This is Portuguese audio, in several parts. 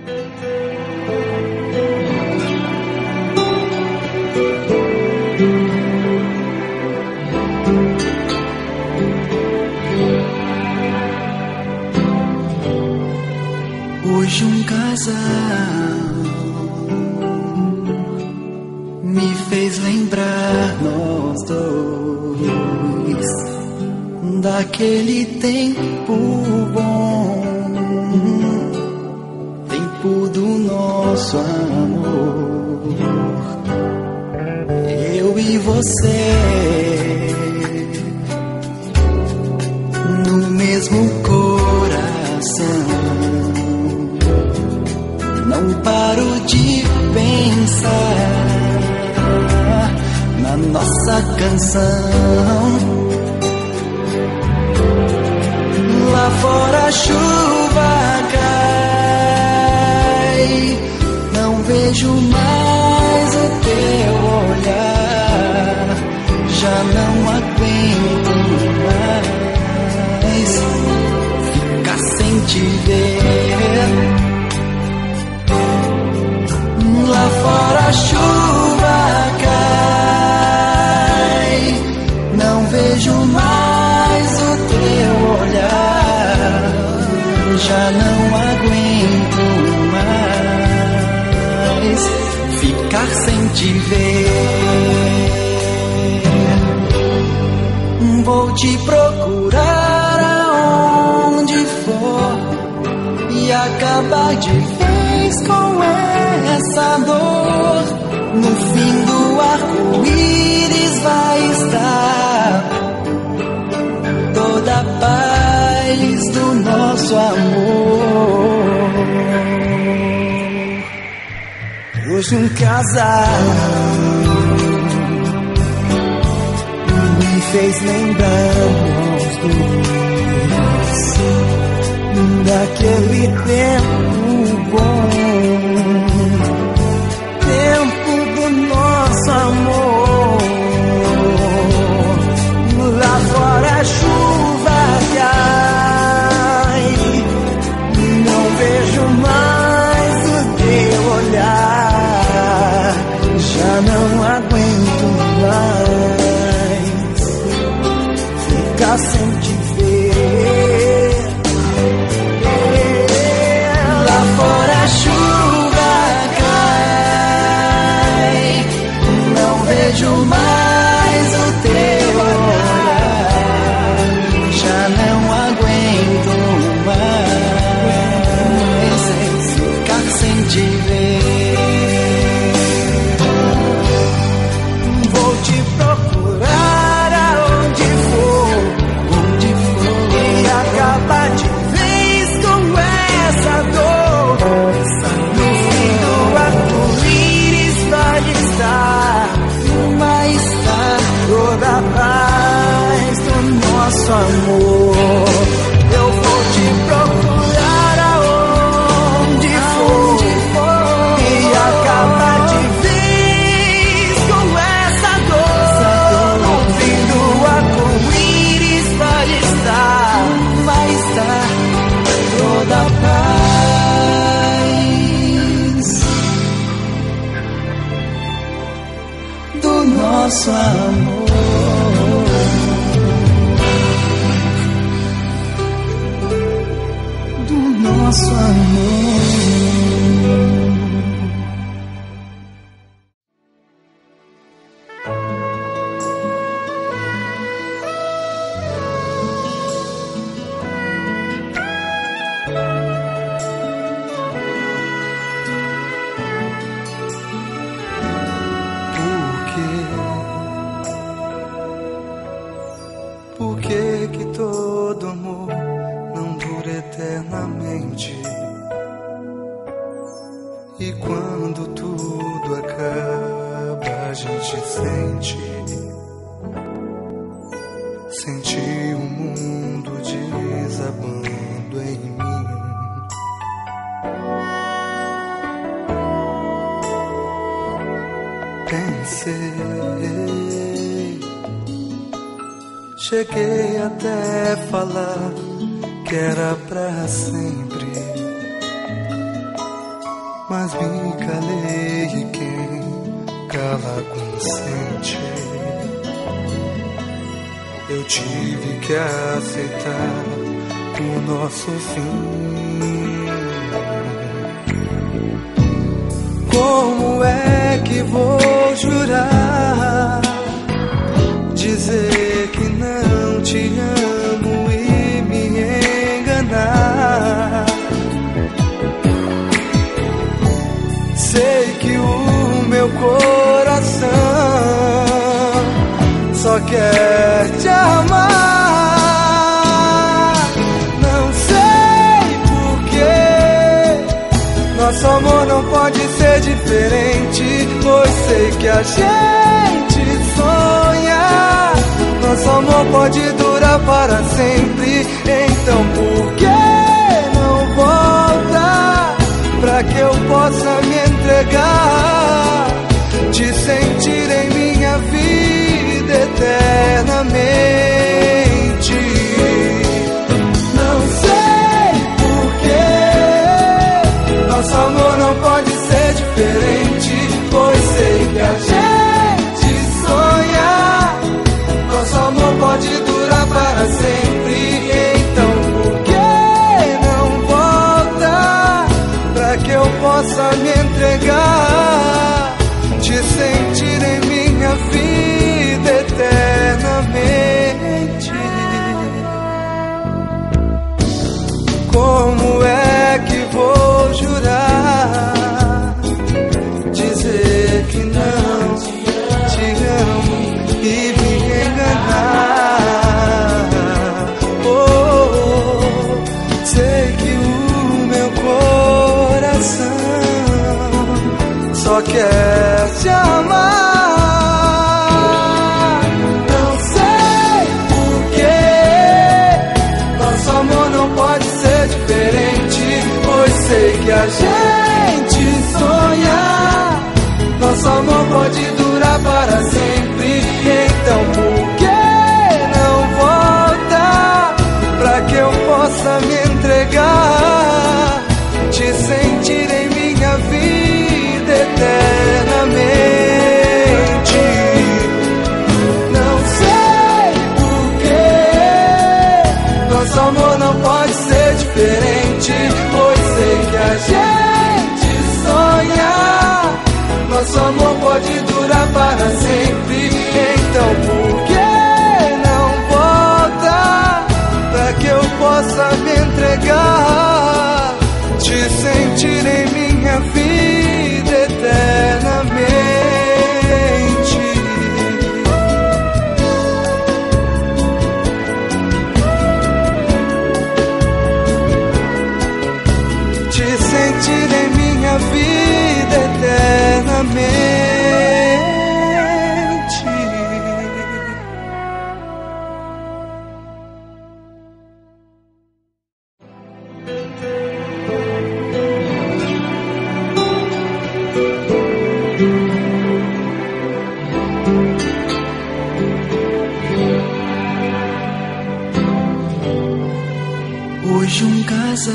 Hoje um casal me fez lembrar nós dois daquele tempo bom, tempo do nosso amor. Eu e você no mesmo coração. Não paro de pensar na nossa canção. Lá fora a chuva cai, não vejo mais o teu olhar. Já não aguento mais ficar sem te ver. Lá fora a chuva cai, não vejo mais o teu olhar. Já não aguento mais ficar sem te ver. Vou te procurar aonde for e acabar de vez com essa dor. No fim do arco-íris vai estar toda a paz do nosso amor. Hoje um casal me fez lembrar nós dois daquele tempo bom, tempo do nosso amor. Lá fora a chuva cai, não vejo mais o teu olhar. Já não aguento mais ficar sem te ver. Lá fora a chuva cai, não vejo mais o teu olhar. Já não aguento mais ficar sem te ver. Vou te procurar aonde for e acabar de vez com essa dor. No fim do arco-íris vai estar toda a paz do nosso amor. Eu vou te procurar aonde for e acabar de vez com essa dor. No fim do arco-íris vai estar toda a paz do nosso amor. Do nosso amor. Por que todo amor não dura eternamente? E quando tudo acaba, a gente sente o mundo desabando em mim. Pensei, cheguei até falar que era pra sempre. mas me calei e quem cala consente. Eu tive que aceitar o nosso fim. Como é que vou jurar, dizer que não te amo e me enganar? Sei que o meu coração só quer te amar. Não sei porquê nosso amor não pode ser diferente, pois sei que a gente sonha. Nosso amor pode durar para sempre. Então por que não volta, pra que eu possa me entregar, te sentir em minha vida eternamente? Não sei porquê nosso amor não pode ser diferente, pois sei que a gente sonha. Nosso amor pode durar para sempre. Então por que não volta, pra que eu possa me entregar, te sentir em minha vida eternamente? Como é que vou jurar, dizer que não te amo e me enganar? Oh, sei que o meu coração só quer te amar. Não sei porquê nosso amor não pode ser diferente, pois sei que a gente sonha. Nosso amor pode durar para sempre. Então por que não volta, pra que eu possa me entregar, te sentir em minha vida eternamente? Não sei porquê nosso amor não pode ser diferente, pois sei que a gente sonha. Nosso amor pode durar para sempre. Então por que não volta, pra que eu possa me entregar, te sentir em minha vida eternamente? Te sentir em minha vida eternamente. Hoje um casal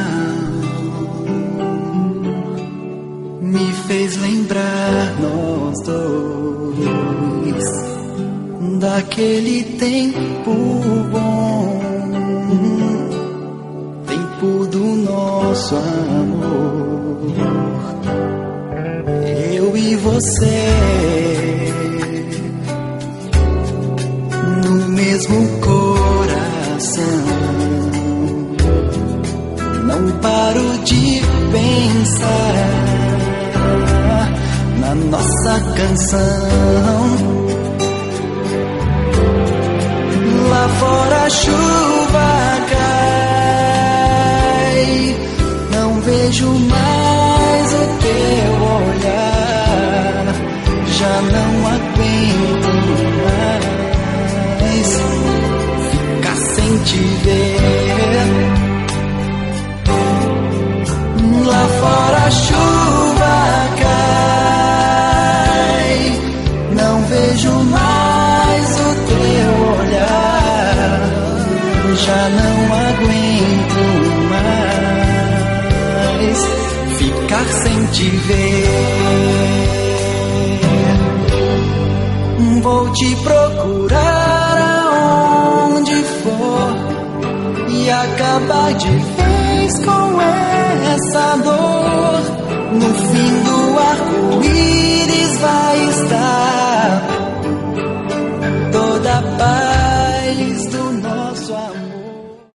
me fez lembrar nós dois daquele tempo bom, tempo do nosso amor. Eu e você no mesmo coração. Não paro de pensar na nossa canção. Lá fora a chuva cai, não vejo mais o teu olhar. Já não aguento mais ficar sem te ver. Lá fora a chuva cai, não vejo mais o teu olhar. Já não aguento mais ficar sem te ver. Vou te procurar aonde for e acabar de vez com essa dor. No fim do arco-íris vai